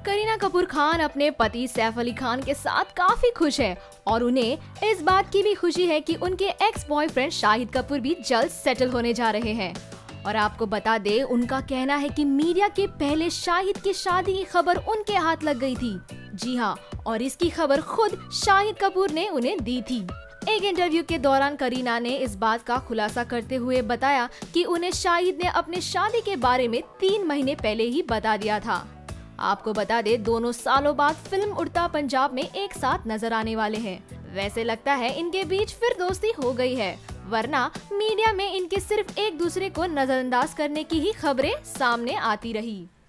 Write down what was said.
करीना कपूर खान अपने पति सैफ अली खान के साथ काफी खुश है और उन्हें इस बात की भी खुशी है कि उनके एक्स बॉयफ्रेंड शाहिद कपूर भी जल्द सेटल होने जा रहे हैं। और आपको बता दे, उनका कहना है कि मीडिया के पहले शाहिद की शादी की खबर उनके हाथ लग गई थी। जी हाँ, और इसकी खबर खुद शाहिद कपूर ने उन्हें दी थी। एक इंटरव्यू के दौरान करीना ने इस बात का खुलासा करते हुए बताया कि उन्हें शाहिद ने अपने शादी के बारे में 3 महीने पहले ही बता दिया था। आपको बता दे, दोनों सालों बाद फिल्म उड़ता पंजाब में एक साथ नजर आने वाले हैं। वैसे लगता है इनके बीच फिर दोस्ती हो गई है, वरना मीडिया में इनके सिर्फ एक दूसरे को नजरअंदाज करने की ही खबरें सामने आती रही।